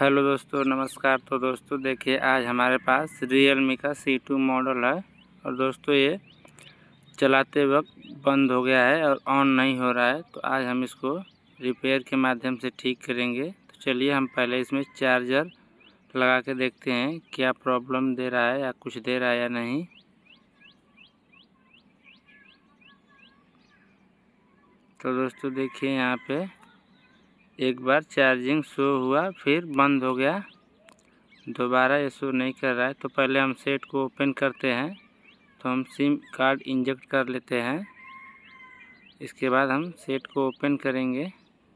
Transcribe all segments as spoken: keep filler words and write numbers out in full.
Hello दोस्तों, नमस्कार। तो दोस्तों देखिए, आज हमारे पास रियलमी का सी टू मॉडल है और दोस्तों ये चलाते वक्त बंद हो गया है और ऑन नहीं हो रहा है। तो आज हम इसको रिपेयर के माध्यम से ठीक करेंगे। तो चलिए हम पहले इसमें चार्जर लगा के देखते हैं क्या प्रॉब्लम दे रहा है या कुछ दे रहा है या नहीं। तो दोस्तों देखिए, यहाँ पे एक बार चार्जिंग शो हुआ, फिर बंद हो गया, दोबारा ये शो नहीं कर रहा है। तो पहले हम सेट को ओपन करते हैं। तो हम सिम कार्ड इंजेक्ट कर लेते हैं, इसके बाद हम सेट को ओपन करेंगे।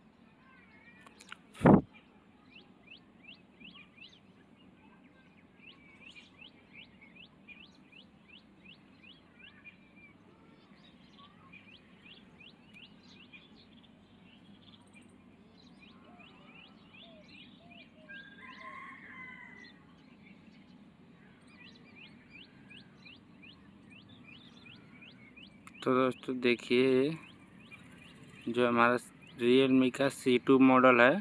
तो दोस्तों देखिए, जो हमारा रियलमी का सी टू मॉडल है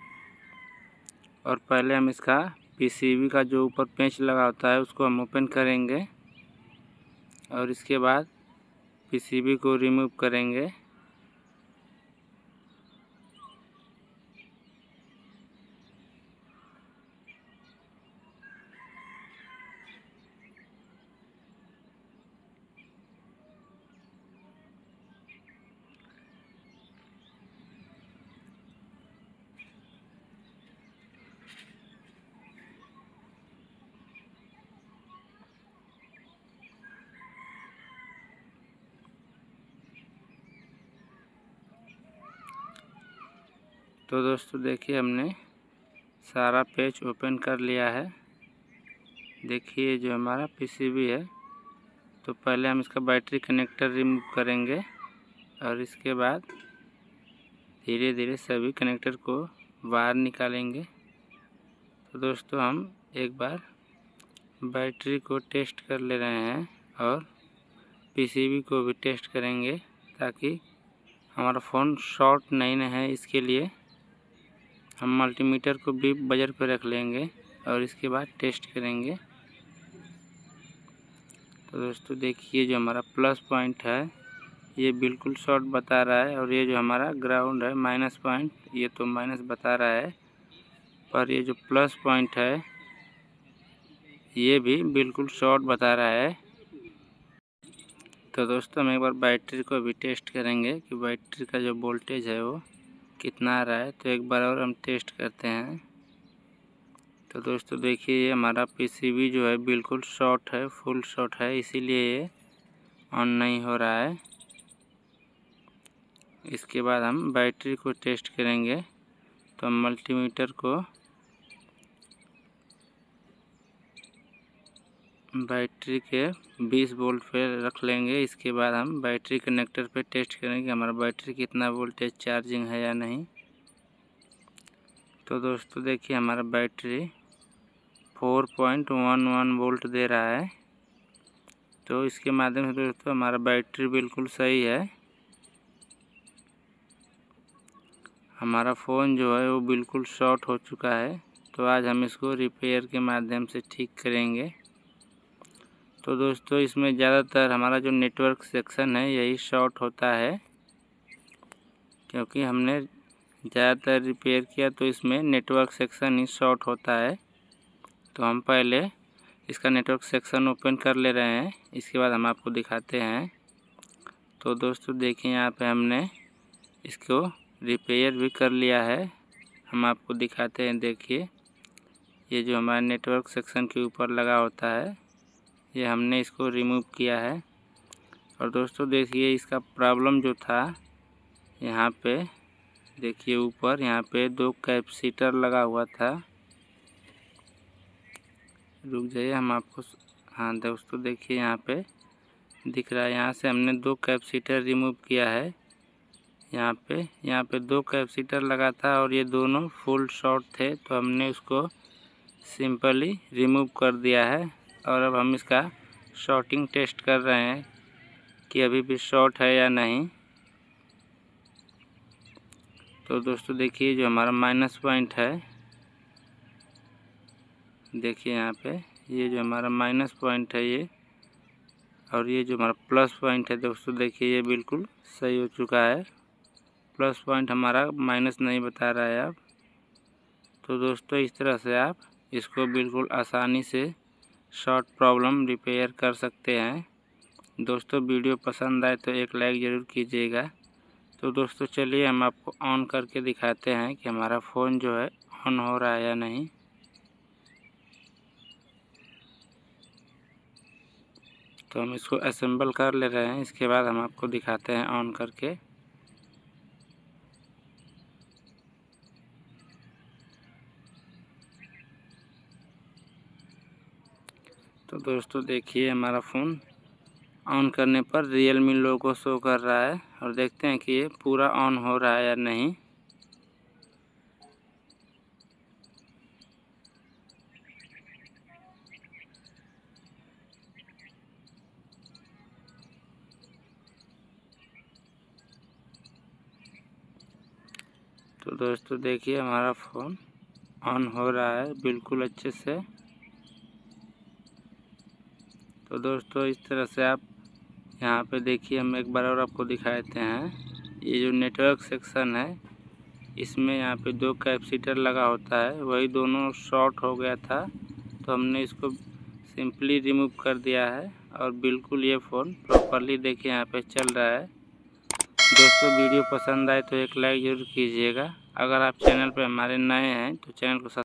और पहले हम इसका पीसीबी का जो ऊपर पेंच लगा होता है उसको हम ओपन करेंगे और इसके बाद पीसीबी को रिमूव करेंगे। तो दोस्तों देखिए, हमने सारा पेज ओपन कर लिया है। देखिए जो हमारा पीसीबी है, तो पहले हम इसका बैटरी कनेक्टर रिमूव करेंगे और इसके बाद धीरे धीरे सभी कनेक्टर को बाहर निकालेंगे। तो दोस्तों हम एक बार बैटरी को टेस्ट कर ले रहे हैं और पीसीबी को भी टेस्ट करेंगे, ताकि हमारा फ़ोन शॉर्ट नहीं न है। इसके लिए हम मल्टीमीटर को भी बजर पर रख लेंगे और इसके बाद टेस्ट करेंगे। तो दोस्तों देखिए, जो हमारा प्लस पॉइंट है ये बिल्कुल शॉर्ट बता रहा है और ये जो हमारा ग्राउंड है माइनस पॉइंट, ये तो माइनस बता रहा है, पर ये जो प्लस पॉइंट है ये भी बिल्कुल शॉर्ट बता रहा है। तो दोस्तों हम एक बार बैटरी को भी टेस्ट करेंगे कि बैटरी का जो वोल्टेज है वो कितना आ रहा है। तो एक बार और हम टेस्ट करते हैं। तो दोस्तों देखिए, ये हमारा पीसीबी जो है बिल्कुल शॉर्ट है, फुल शॉर्ट है, इसीलिए ये ऑन नहीं हो रहा है। इसके बाद हम बैटरी को टेस्ट करेंगे। तो हम मल्टीमीटर को बैटरी के बीस वोल्ट पे रख लेंगे। इसके बाद हम बैटरी कनेक्टर पे टेस्ट करेंगे हमारा बैटरी कितना वोल्टेज चार्जिंग है या नहीं। तो दोस्तों देखिए, हमारा बैटरी चार पॉइंट एक एक वोल्ट दे रहा है। तो इसके माध्यम से दोस्तों हमारा बैटरी बिल्कुल सही है। हमारा फ़ोन जो है वो बिल्कुल शॉर्ट हो चुका है। तो आज हम इसको रिपेयर के माध्यम से ठीक करेंगे। तो दोस्तों इसमें ज़्यादातर हमारा जो नेटवर्क सेक्शन है यही शॉर्ट होता है, क्योंकि हमने ज़्यादातर रिपेयर किया तो इसमें नेटवर्क सेक्शन ही शॉर्ट होता है। तो हम पहले इसका नेटवर्क सेक्शन ओपन कर ले रहे हैं, इसके बाद हम आपको दिखाते हैं। तो दोस्तों देखिए, यहाँ पे हमने इसको रिपेयर भी कर लिया है। हम आपको दिखाते हैं। देखिए, ये जो हमारा नेटवर्क सेक्शन के ऊपर लगा होता है ये हमने इसको रिमूव किया है। और दोस्तों देखिए, इसका प्रॉब्लम जो था यहाँ पे देखिए ऊपर यहाँ पे दो कैपेसिटर लगा हुआ था। रुक जाइए, हम आपको, हाँ दोस्तों देखिए यहाँ पे दिख रहा है, यहाँ से हमने दो कैपेसिटर रिमूव किया है। यहाँ पे यहाँ पे दो कैपेसिटर लगा था और ये दोनों फुल शॉर्ट थे, तो हमने उसको सिंपली रिमूव कर दिया है। और अब हम इसका शॉर्टिंग टेस्ट कर रहे हैं कि अभी भी शॉर्ट है या नहीं। तो दोस्तों देखिए, जो हमारा माइनस पॉइंट है देखिए यहाँ पे ये जो हमारा माइनस पॉइंट है ये, और ये जो हमारा प्लस पॉइंट है दोस्तों, देखिए ये बिल्कुल सही हो चुका है। प्लस पॉइंट हमारा माइनस नहीं बता रहा है अब। तो दोस्तों इस तरह से आप इसको बिल्कुल आसानी से शॉर्ट प्रॉब्लम रिपेयर कर सकते हैं। दोस्तों वीडियो पसंद आए तो एक लाइक ज़रूर कीजिएगा। तो दोस्तों चलिए हम आपको ऑन करके दिखाते हैं कि हमारा फ़ोन जो है ऑन हो रहा है या नहीं। तो हम इसको असेंबल कर ले रहे हैं, इसके बाद हम आपको दिखाते हैं ऑन करके। तो दोस्तों देखिए हमारा फ़ोन ऑन करने पर रियलमी लोगो शो कर रहा है, और देखते हैं कि ये पूरा ऑन हो रहा है या नहीं। तो दोस्तों देखिए हमारा फ़ोन ऑन हो रहा है बिल्कुल अच्छे से। तो दोस्तों इस तरह से आप यहाँ पे देखिए, हम एक बार और आपको दिखाते हैं। ये जो नेटवर्क सेक्शन है, इसमें यहाँ पे दो कैपेसिटर लगा होता है, वही दोनों शॉर्ट हो गया था, तो हमने इसको सिंपली रिमूव कर दिया है, और बिल्कुल ये फ़ोन प्रॉपरली देखिए यहाँ पे चल रहा है। दोस्तों वीडियो पसंद आए तो एक लाइक ज़रूर कीजिएगा। अगर आप चैनल पर हमारे नए हैं तो चैनल को